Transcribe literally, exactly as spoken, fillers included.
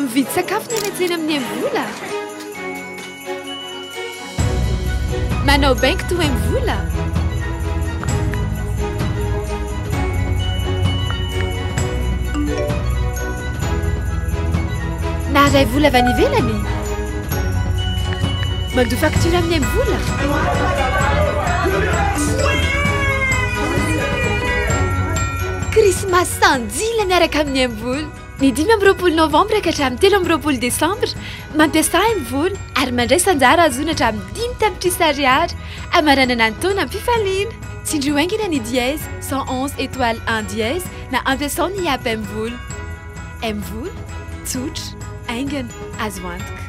mividy sakafo ny anatsena amin'ny mvola. Manao banky toa mvola. Naharay vola avy any ivelany. Mandoa facture amin'ny mvola. Christmas sandila miaraka amin'ny mvola. Ny dimy amby roapolo novambra ka hatramin'ny telo amby roapolo desambra mampiasa mvola ary mandray sanjara azoana hatramin'ny dimy tapitrisa ariary amaranana ny taona am-pifaliana. Tsindrio haingana ny dièse cent onze étoile un dièse na ampiasao ny app mvola. Mvola tsotra haingana azo antoka.